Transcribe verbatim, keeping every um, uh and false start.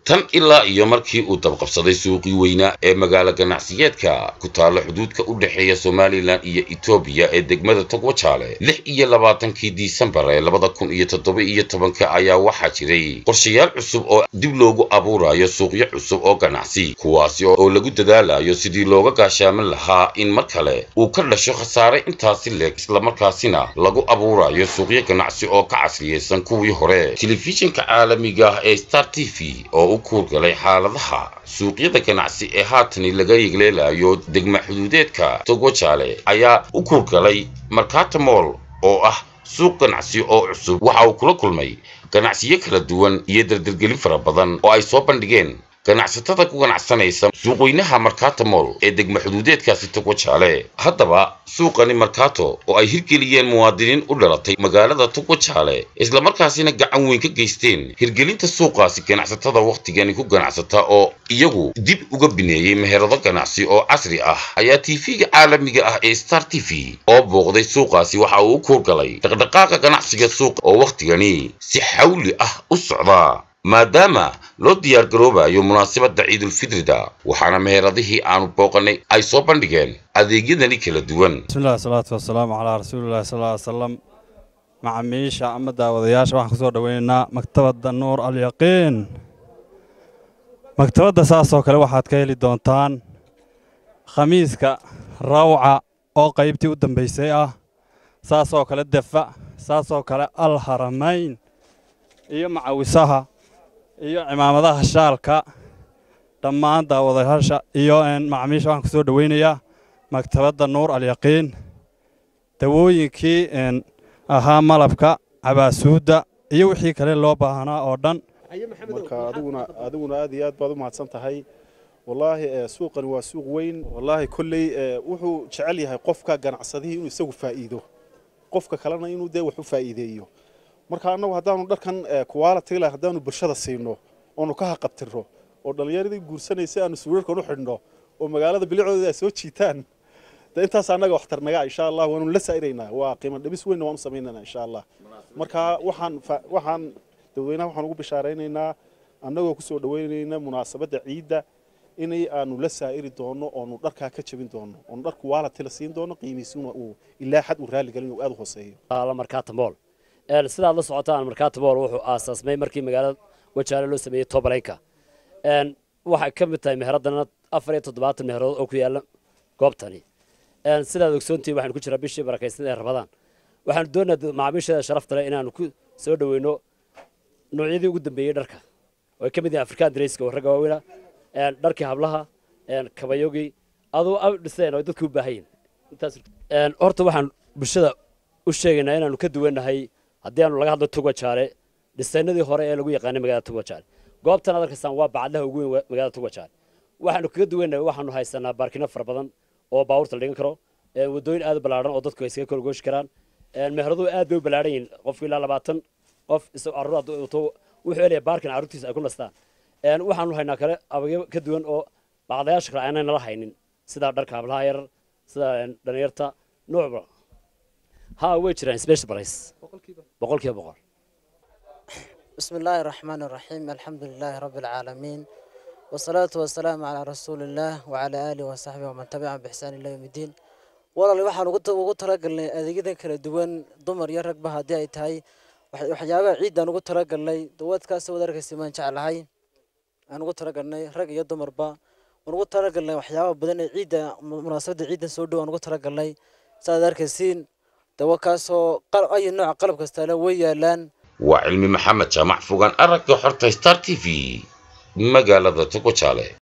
tan ilaa iyo markii uu dabqabsaday suuqii weynaa ee magaalo ganacsiyeedka ku taala xuduudka u dhaxeeya Somaliland iyo Ethiopia ee degmada Togwajaale lix iyo labaatankii Disembar ee labada kun iyo toddoba iyo tobanka ayaa waxaa jiray qorshayaal cusub oo dib loogu abuurayo suuqyo cusub oo ganacsi kuwaasi oo lagu dadaalayo sidii looga gaashaamin lahaa in mar kale uu ka dhasho khasaare intaasi leeg isla markaasina lagu abuurayo suuqyo ganacsi oo ka casriyeysan kuwii hore. Telefishinka caalamiga ah ee Star T V oo u kuurgalay xaaladaha suuqyada ganacsi ee haatan laga yigleelayo degma xuduudeedka Togwajaale ayaa u kuurgalay Mercato Mall oo ah suuq ganacsi oo cusub. waxa uu kula kulmay ganacsiyo kala duwan iyo dardargelin fara badan oo ay soo bandhigeen ganacsatada ku ganacsanaysa suuqweynaha Mercato Mall ee degma xuduudeedkaasi Togwajaale. haddaba suuqani Mercato oo ay hirgeliyeen muwaadiniin u dhalatay magaalada Togwajaale isla markaasina gacan weyn ka geysteen hirgelinta suuqaasi ganacsatada waqtigani ku ganacsata oo iyagu dib uga bineeyay meherado ganacsi oo casri ah ayaa T V-ga caalamiga ah ee Star T V oo booqday suuqaasi waxa uu ku galay dhaqdhaqaaqa ganacsiga suuqa oo waqtigani si xawli ah u socda maadaama loo diyaar garoobayo munaasabadda Ciidul Fitrida. waxaana meheradihii aanu booqanay ay soo bandhigeen adeegyadani kala duwan. bismillaah salaatu wasalaamu calaa rasuulillaah sallallahu alayhi wasallam. macaamiisha ama daawadayaasha waxaan kusoo dhaweynaynaa maktabadda Nuur al-Yaqiin. maktabadda saas oo kale waxaad ka heli doontaan khamiiska rawca oo qaybtii u dambeysay ah, saas oo kale dafa, saas oo kale al-haramayn iyo macawisaha iyo cimaamadaha shaalka. dhammaan daawadayaasha iyo macaamiisha waxaan kusoo dhaweynayaa maktabadda Nuur al-Yaqiin. dawooyinkii ahaa malabka, cabaasuuda iyo wixii kale loo baahnaa oo dhan. marka adiguna adiguna aad iyo aad baad u mahadsan tahay. wallaahi suuqani waa suuq weyn. wallaahi kulley wuxuu jecel yahay qofka ganacsadihii inuu isagu faa'iido, qofka kalena inuu dee wax u faa'iideeyo. marka annagu haddaanu dharkan quality leh haddaanu bulshada siino oonu ka haqabtirno oo dhalinyaradii guursanaysa aanu suuqarkan u xidhno oo magaalada bilicooda ay soo jiitaan, de intaas annaga waxtar naga insha Allah waanu la saaraynaa. waa qiimo dhibis weyn waanu sameeynaa insha Allah. marka waxaan waxaan dadweynaha waxaan ugu bishaaraynaynaa annagoo ku soo dhaweynayna munaasabadda ciidda inay aanu la saari doono oo dharka ka jabin doono oo dharku quality la siin doono qiimihiisuna uu ilaa xad u raali galin oo aad u hooseeyo. ala Mercato Mall ee sidaad la socotaan Mercato Mall wuxuu aasaasmay markii magaalada Wajaale loo sameeyay Tobalayka. een waxa ka mid tahay meheradana afar iyo toddobaatan meherad oo ku yaala goobtani. een sidaad ogsoontii waxaan ku jiraa bishii barakaysan ee Ramadaan. waxaan doonayaa macaamiisha sharafta leh inaanu ku soo dhaweyno noocyadii ugu dambeeyay dharka oo ka mid ah African dresska oo rag waaweyn een dharkii hablaha een kabayogi adoo aad dhiseen oo dadku u baahan intaas. een horta waxaan bulshada u sheegaynaa inaanu ka duwanahay haddii aanu laga hadlo Togwajaale dhisaynadii hore ee lagu yaqaanay magaalada Togwajaale. goobtan aad arkaysan waa bacdaha ugu weyn magaalada Togwajaale. waxaanu kaga duwanahay waxaanu haysanaa baarkino fara badan oo baabuurta la dhigan karo, ee wadooyin aad balaaran oo dadku ay iska kala gooshi karaan. een meheradu aad bay u balaaran yihiin, qof ilaa labaatan qof isoo arruur wuxuu leeyahay baarkin arruurtiisa ay ku nastaan. een waxaanu haynaa kale abagyo ka duwan oo bacdayaasha kale aanay nala haynin sida dharka hablaha yar, sida dhalinyarta noocba ها ويجرين سبيشال برايس بقول كيف بقول. بسم الله الرحمن الرحيم. الحمد لله رب العالمين والصلاة والسلام على رسول الله وعلى آله وصحبه ومن تبعهم بإحسان إلى يوم الدين. والله waxaan ugu talagalnay adeegyada kala duwan dumar iyo ragba hadii ay tahay waxyaabaha ciidan ugu talagalnay dawadkaas wadarkiisa maan jeclahay aan ugu talagalnay rag iyo dumarba aan ugu talagalnay waxyaabo badan ee ciida munaasabada ciidan soo dhawaan ugu talagalnay saad arkaysiin dawakaasoo ay nooc qalab kasta la weeyaalaan. waa Cilmi Maxamed Jaamac Fogaan aragga xorta Star T V magaalada Togwajaale.